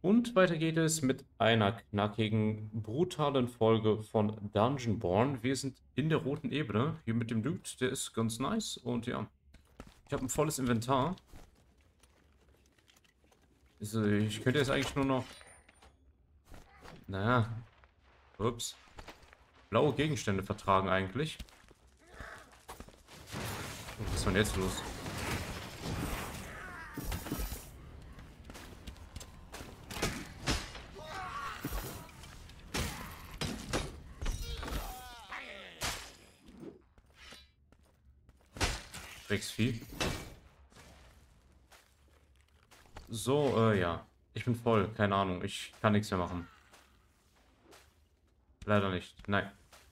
Und weiter geht es mit einer knackigen, brutalen Folge von Dungeonborn. Wir sind in der roten Ebene. Hier mit dem Loot, der ist ganz nice. Und ja, ich habe ein volles Inventar. Also ich könnte jetzt eigentlich nur noch, naja, ups, blaue Gegenstände vertragen eigentlich. Oh, was ist denn jetzt los? Drecksvieh. So, ja. Ich bin voll. Keine Ahnung. Ich kann nichts mehr machen. Leider nicht. Nein.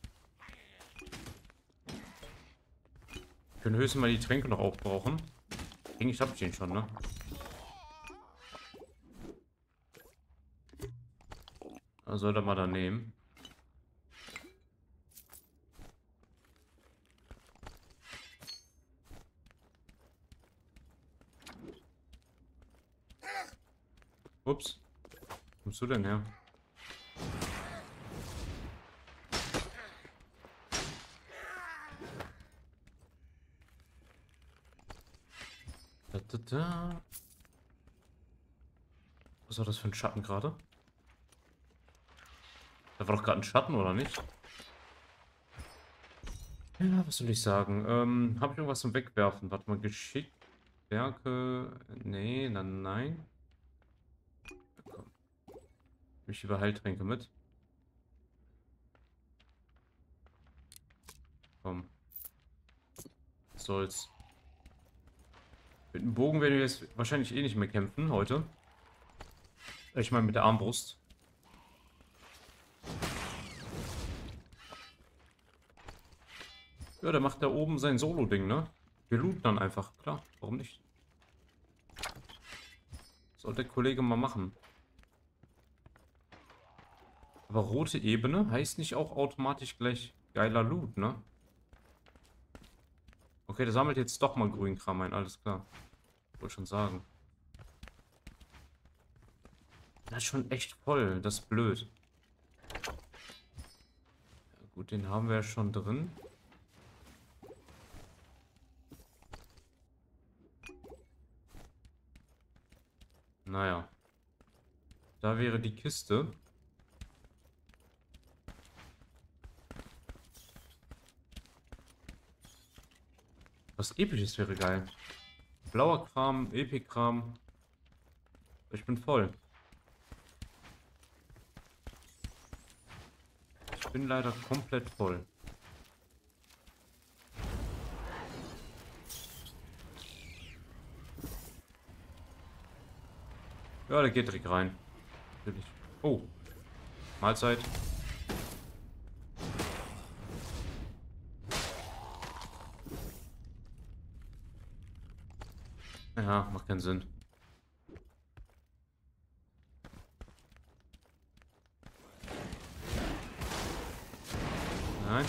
Wir können höchstens mal die Tränke noch aufbrauchen. Eigentlich hab ich den schon, ne? Also soll er mal da nehmen. Ups. Wo kommst du denn her? Da, da, da. Was war das für ein Schatten gerade? Da war doch gerade ein Schatten, oder nicht? Ja, was soll ich sagen? Habe ich irgendwas zum Wegwerfen? Warte mal, Geschick, Werke. Nee, nein. Komm, nehme ich lieber Heiltränke mit. Komm, was soll's. Mit dem Bogen werden wir jetzt wahrscheinlich eh nicht mehr kämpfen heute. Ich meine mit der Armbrust. Ja, der macht da oben sein Solo-Ding, ne? Wir looten dann einfach, klar. Warum nicht? Sollte der Kollege mal machen. Aber rote Ebene heißt nicht auch automatisch gleich geiler Loot, ne? Okay, der sammelt jetzt doch mal Grünkram ein, alles klar. Wollte schon sagen. Das ist schon echt voll, das ist blöd. Ja, gut, den haben wir ja schon drin. Naja. Da wäre die Kiste. Was Episches wäre geil. Blauer Kram, Epic-Kram. Ich bin voll. Ich bin leider komplett voll. Ja, der geht direkt rein. Natürlich. Oh. Mahlzeit. Ja, macht keinen Sinn. Nein.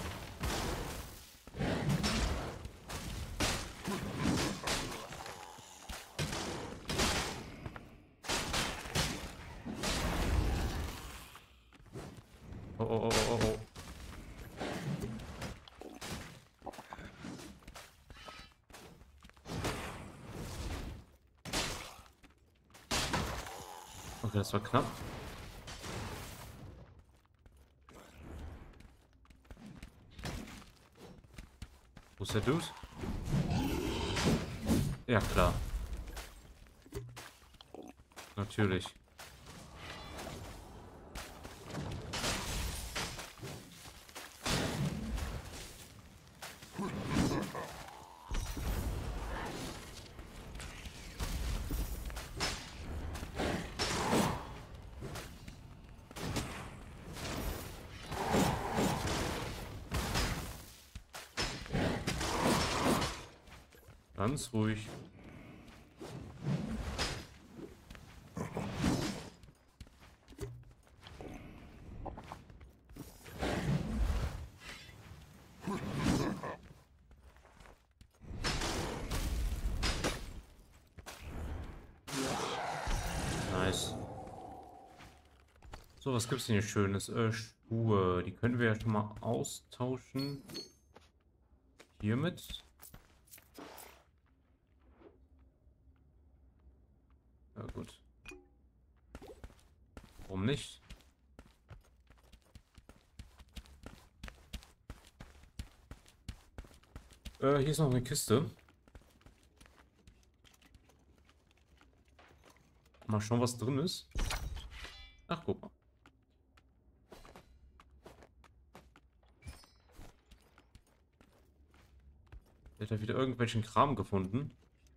Oh, oh, oh, oh, oh. Okay, das war knapp. Wo ist der Dude? Ja, klar. Natürlich. Ganz ruhig. Nice. So, was gibt's denn hier Schönes? Schuhe. Die können wir ja schon mal austauschen. Hiermit. Ja, gut. Warum nicht? Hier ist noch eine Kiste. Mal schauen, was drin ist. Ach, guck mal. Der hat ja wieder irgendwelchen Kram gefunden.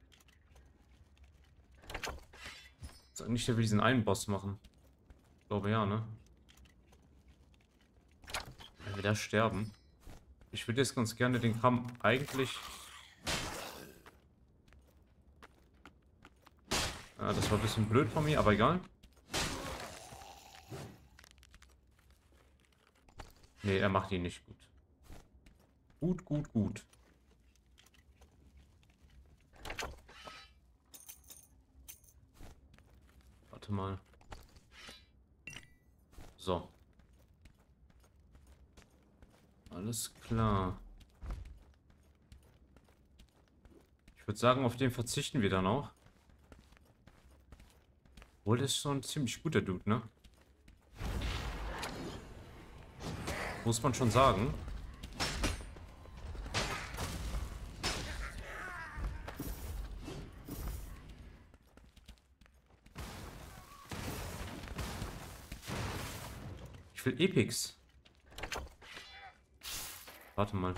Sag nicht, der will diesen einen Boss machen. Ich glaube ja, ne? Er will da sterben. Ich würde jetzt ganz gerne den Kram eigentlich... Ja, das war ein bisschen blöd von mir, aber egal. Nee, er macht ihn nicht gut. Gut, gut, gut. Warte mal. So. Alles klar. Ich würde sagen, auf den verzichten wir dann auch. Obwohl, das ist schon ein ziemlich guter Dude, ne? Muss man schon sagen. Ich will Epics. Warte mal.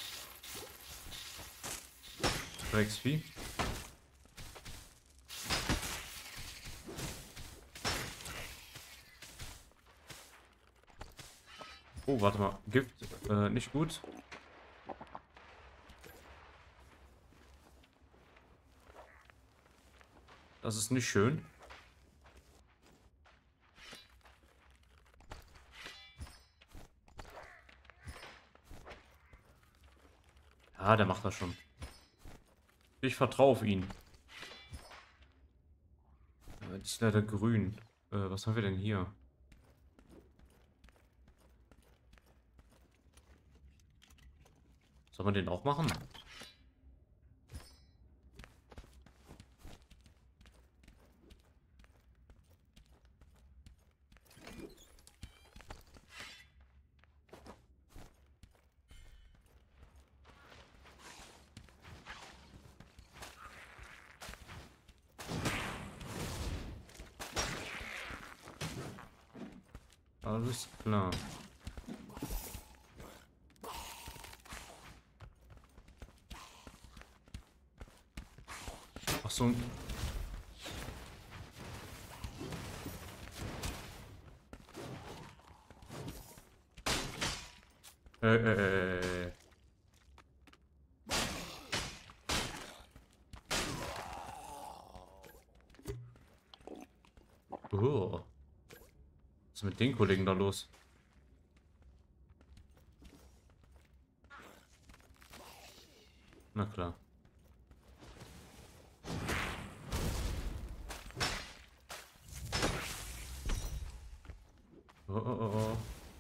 XP. Oh, warte mal. Gift, nicht gut. Das ist nicht schön. Ja, der macht das schon. Ich vertraue auf ihn. Die ist leider grün. Was haben wir denn hier? Soll man den auch machen? Alles klar. Ach so. Äh. Oh. Was ist mit den Kollegen da los? Na klar. Oh, oh, oh, oh.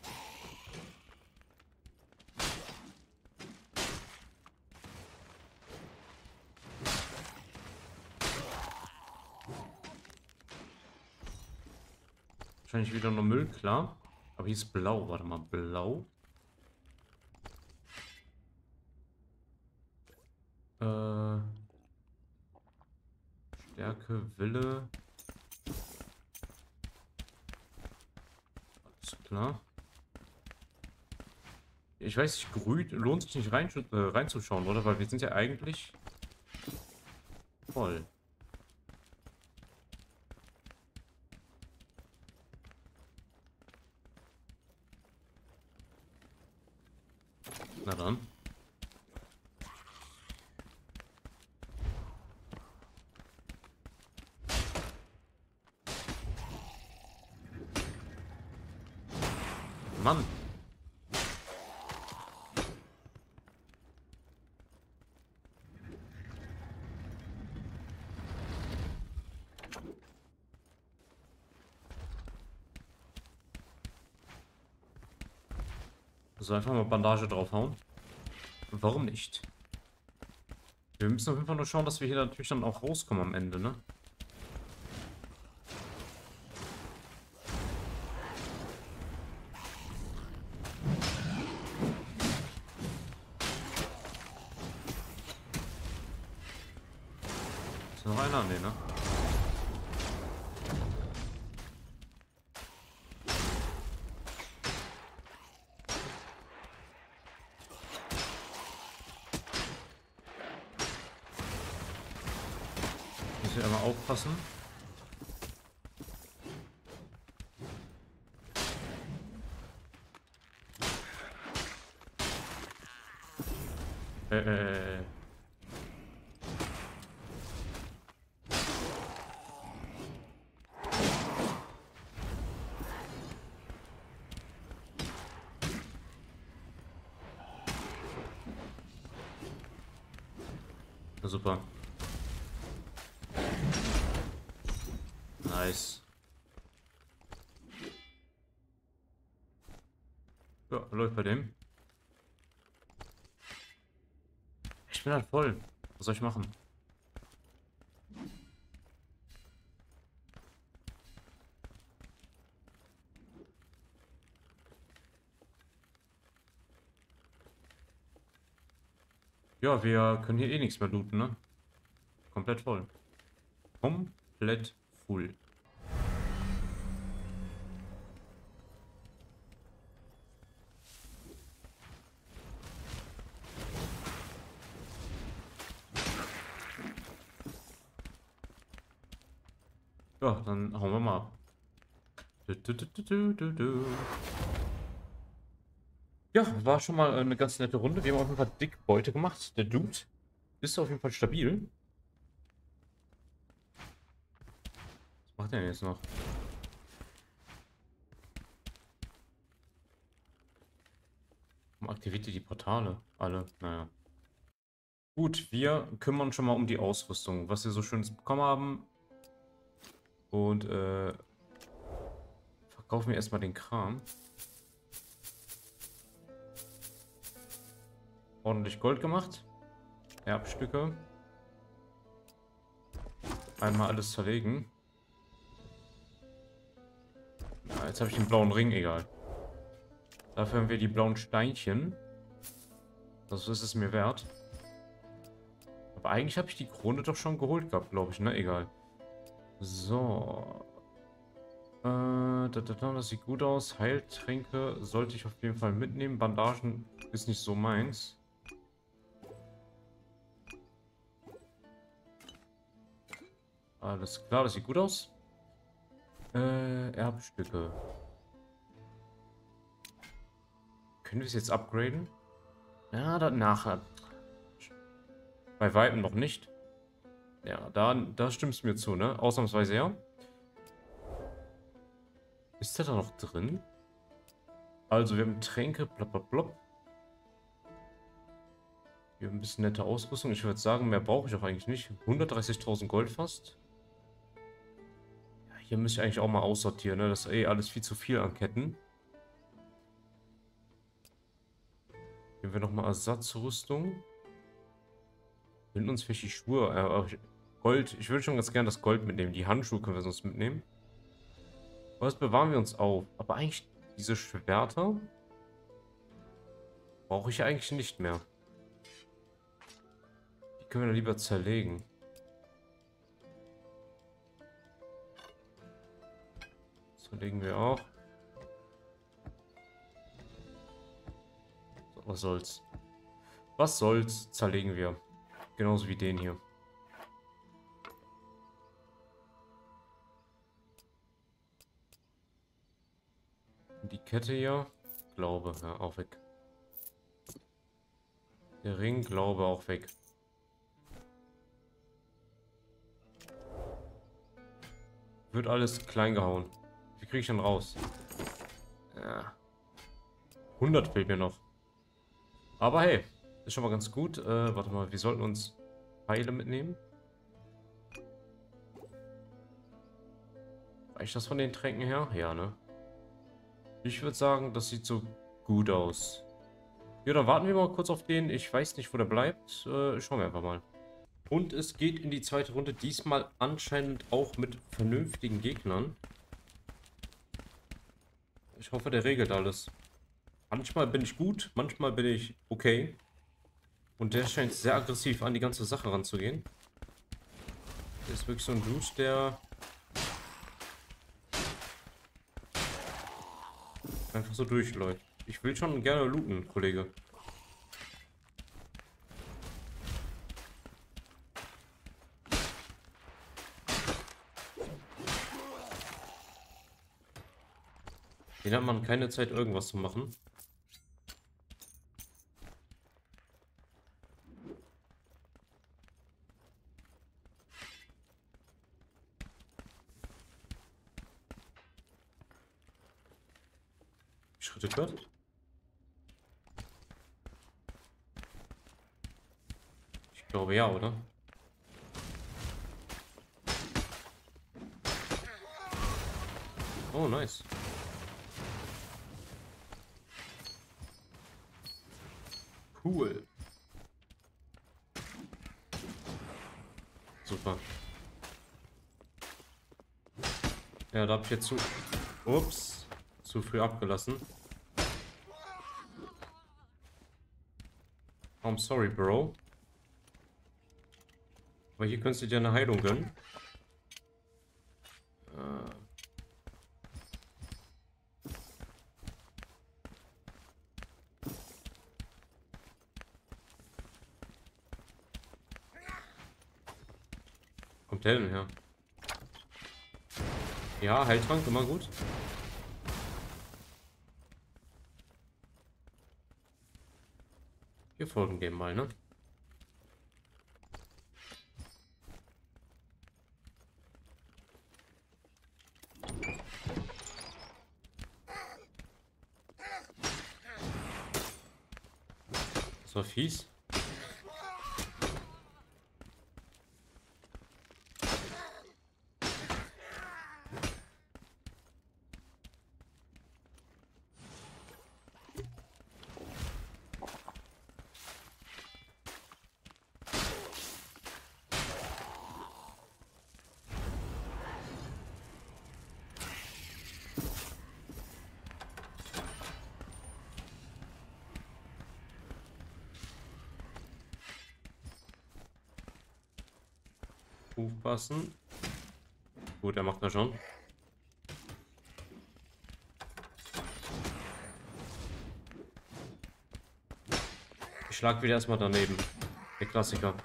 Wahrscheinlich wieder nur Müll, klar. Aber hier ist blau. Warte mal, blau. Stärke, Wille. Alles klar. Ich weiß nicht, grün lohnt sich nicht reinzuschauen, oder? Weil wir sind ja eigentlich voll. Na dann. Mann. Also einfach mal Bandage draufhauen. Warum nicht? Wir müssen auf jeden Fall nur schauen, dass wir hier natürlich dann auch rauskommen am Ende, ne? Ist noch einer? Nee, ne? Muss ich einmal aufpassen. Äh. Na super. Nice. Ja, läuft bei dem. Ich bin halt voll. Was soll ich machen? Ja, wir können hier eh nichts mehr looten, ne? Komplett voll. Komplett full. Ja, dann hauen wir mal ab. Ja, war schon mal eine ganz nette Runde. Wir haben auf jeden Fall dick Beute gemacht. Der Dude ist auf jeden Fall stabil. Was macht er denn jetzt noch? Warum aktiviert ihr die Portale? Alle, naja. Gut, wir kümmern uns schon mal um die Ausrüstung, was wir so Schönes bekommen haben. Und verkaufen wir erstmal den Kram. Ordentlich Gold gemacht. Erbstücke. Einmal alles zerlegen. Ja, jetzt habe ich den blauen Ring, egal. Dafür haben wir die blauen Steinchen. Das ist es mir wert. Aber eigentlich habe ich die Krone doch schon geholt gehabt, glaube ich, ne? Egal. So. Das sieht gut aus. Heiltränke sollte ich auf jeden Fall mitnehmen. Bandagen ist nicht so meins. Alles klar, das sieht gut aus. Erbstücke. Können wir es jetzt upgraden? Ja, danach. Bei Weitem noch nicht. Ja, da stimmt es mir zu, ne? Ausnahmsweise ja. Ist der da noch drin? Also, wir haben Tränke, blablabla. Wir haben ein bisschen nette Ausrüstung. Ich würde sagen, mehr brauche ich auch eigentlich nicht. 130.000 Gold fast. Ja, hier müsste ich eigentlich auch mal aussortieren, ne? Das ist eh alles viel zu viel an Ketten. Hier haben wir nochmal Ersatzrüstung. Finden uns vielleicht die Schuhe. Gold. Ich würde schon ganz gerne das Gold mitnehmen. Die Handschuhe können wir sonst mitnehmen. Was bewahren wir uns auf? Aber eigentlich diese Schwerter brauche ich eigentlich nicht mehr. Die können wir dann lieber zerlegen. Zerlegen wir auch. So, was soll's? Was soll's? Zerlegen wir. Genauso wie den hier. Und die Kette hier. Glaube, ja, auch weg. Der Ring, glaube, auch weg. Wird alles klein gehauen. Wie kriege ich denn raus? Ja. 100 fehlt mir noch. Aber hey, ist schon mal ganz gut. Warte mal, wir sollten uns Pfeile mitnehmen. Reicht das von den Tränken her? Ja, ne? Ich würde sagen, das sieht so gut aus. Ja, dann warten wir mal kurz auf den. Ich weiß nicht, wo der bleibt. Schauen wir einfach mal. Und es geht in die zweite Runde. Diesmal anscheinend auch mit vernünftigen Gegnern. Ich hoffe, der regelt alles. Manchmal bin ich gut, manchmal bin ich okay. Und der scheint sehr aggressiv an die ganze Sache ranzugehen. Der ist wirklich so ein Dude, der einfach so durchläuft. Ich will schon gerne looten, Kollege. Den hat man keine Zeit, irgendwas zu machen. Schritte gehört? Ich glaube ja, oder? Oh, nice. Cool. Super. Ja, da habe ich jetzt Ups. Zu früh abgelassen. I'm sorry, Bro. Aber hier könntest du dir eine Heilung gönnen. Kommt der denn her? Ja, Heiltrank, immer gut. Wir folgen dem mal, ne? Das war fies. Aufpassen. Gut, er macht das schon. Ich schlag wieder erstmal daneben. Der Klassiker.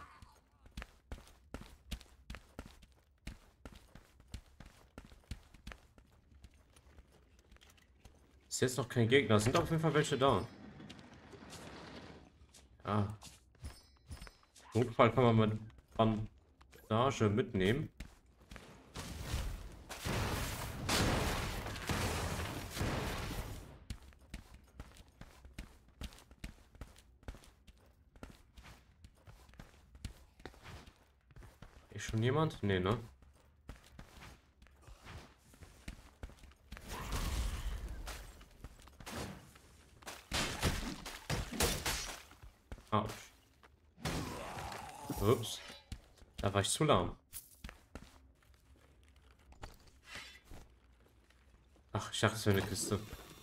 Ist jetzt noch kein Gegner. Es sind auf jeden Fall welche da. Ja. Notfall kann man mit Bandage mitnehmen. Ist schon jemand? Nee, ne? Autsch. Ups. Da war ich zu lahm. Ach, ich dachte, es wäre eine Kiste.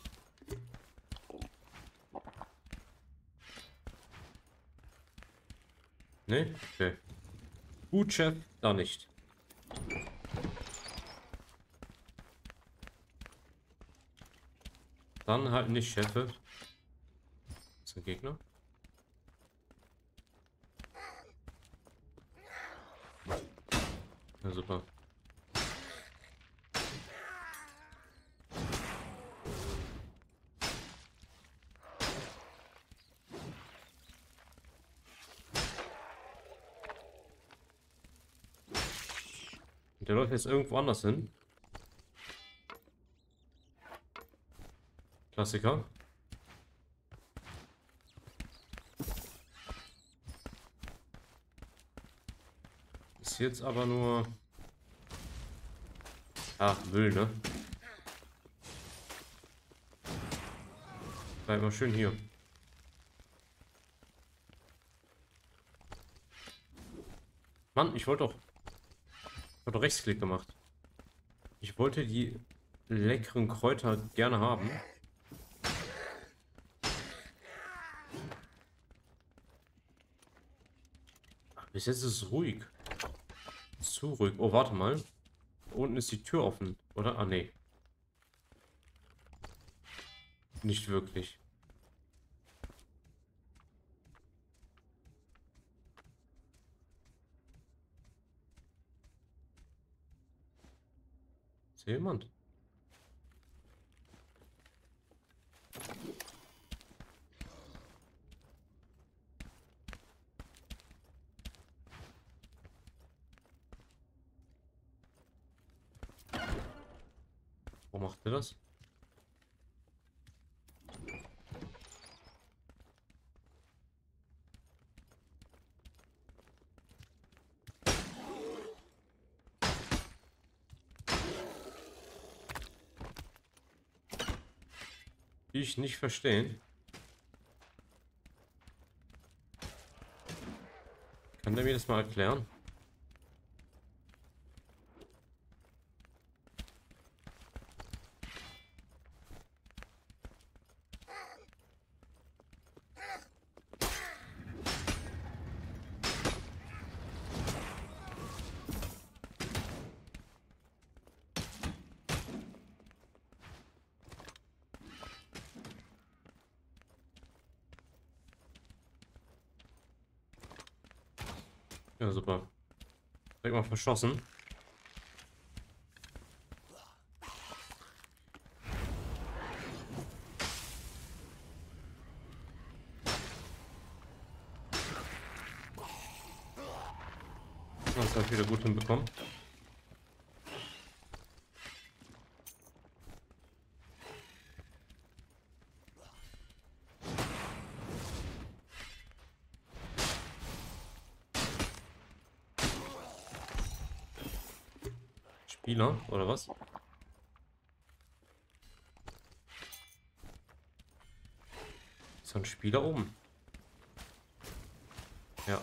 Ne? Okay. Gut, Chef. Da nicht. Dann halt nicht, Chefe. Ist ein Gegner? Ja, super. Der läuft jetzt irgendwo anders hin. Klassiker. Ist jetzt aber nur... Ach, Müll, ne? Bleib mal schön hier. Mann, ich hab doch Rechtsklick gemacht. Ich wollte die leckeren Kräuter gerne haben. Ach, bis jetzt ist es ruhig. Zu ruhig. Oh, warte mal. Unten ist die Tür offen, oder? Ah, nee. Nicht wirklich. Ist hier jemand? Wo macht der das? Die ich nicht verstehen. Kann der mir das mal erklären? Ja, super. Direkt mal verschossen. Das habe ich wieder gut hinbekommen. Spieler, oder was? Ist so ein Spieler oben? Ja.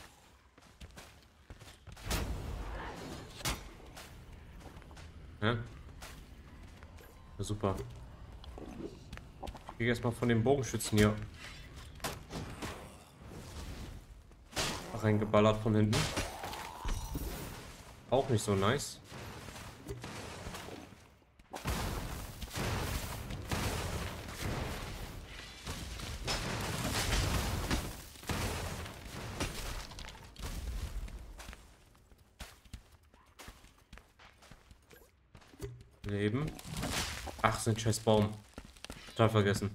Ja, ja super. Ich gehe erstmal von den Bogenschützen hier reingeballert von hinten. Auch nicht so nice. Leben. Ach, sind scheiß Baum. Total vergessen.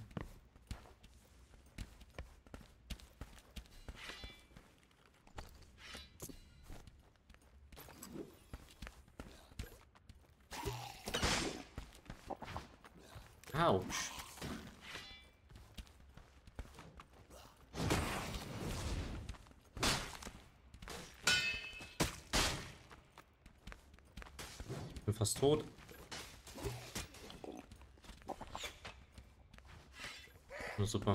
Autsch. Ich bin fast tot. Na, super.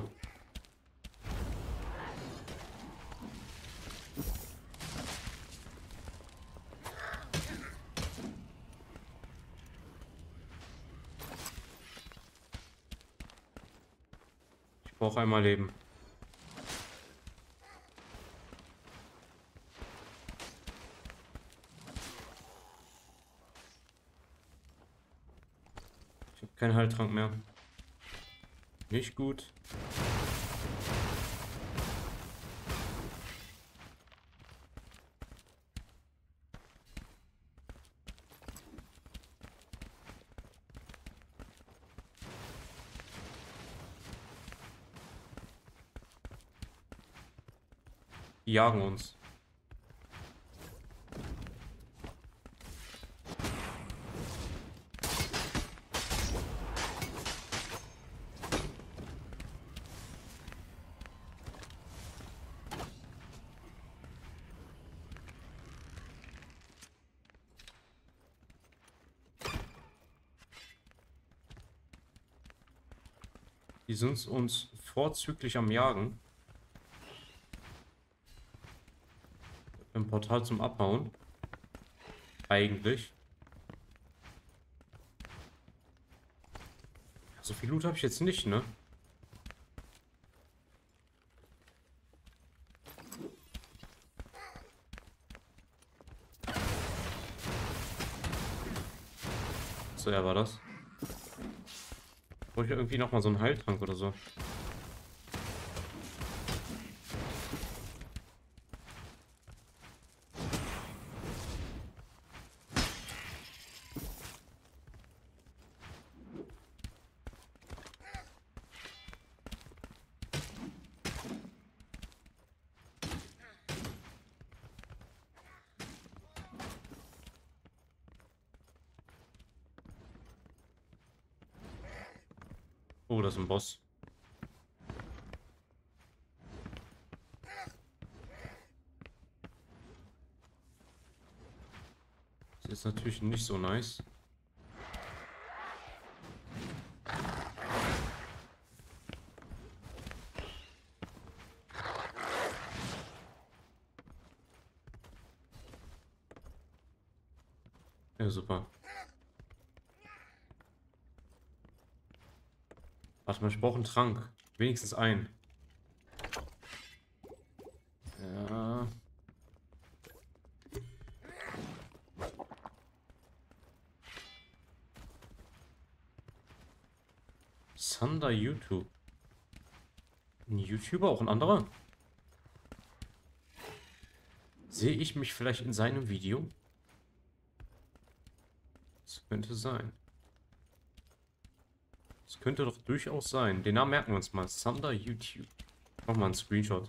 Ich brauche einmal Leben. Ich habe keinen Heiltrank mehr. Nicht gut. Die jagen uns. Die sind uns vorzüglich am Jagen. ein Portal zum Abbauen. Eigentlich. So viel Loot habe ich jetzt nicht, ne? So, ja, war das. Brauche ich irgendwie nochmal so einen Heiltrank oder so. Oh, das ist ein Boss. Das ist natürlich nicht so nice. Ja, super. Warte mal, ich brauche einen Trank. Wenigstens einen. Ja. Thunder YouTube. Ein YouTuber, auch ein anderer? Sehe ich mich vielleicht in seinem Video? Das könnte sein. Das könnte doch durchaus sein. Den Namen merken wir uns mal. Thunder YouTube. Mach mal einen Screenshot.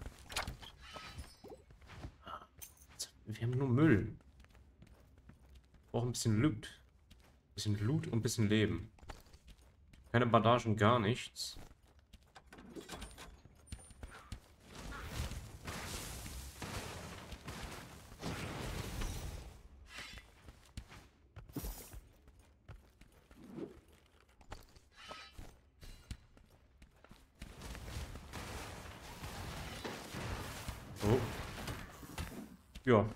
Wir haben nur Müll. Wir brauchen ein bisschen Loot. Ein bisschen Loot und ein bisschen Leben. Keine Bandagen, gar nichts. Oh. Ja.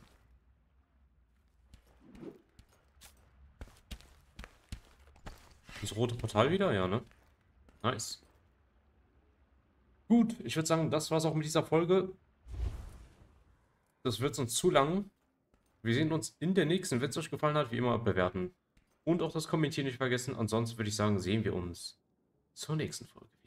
Das rote Portal wieder? Ja, ne? Nice. Gut, ich würde sagen, das war's auch mit dieser Folge. Das wird sonst zu lang. Wir sehen uns in der nächsten. Wenn es euch gefallen hat, wie immer bewerten. Und auch das Kommentieren nicht vergessen. Ansonsten würde ich sagen, sehen wir uns zur nächsten Folge.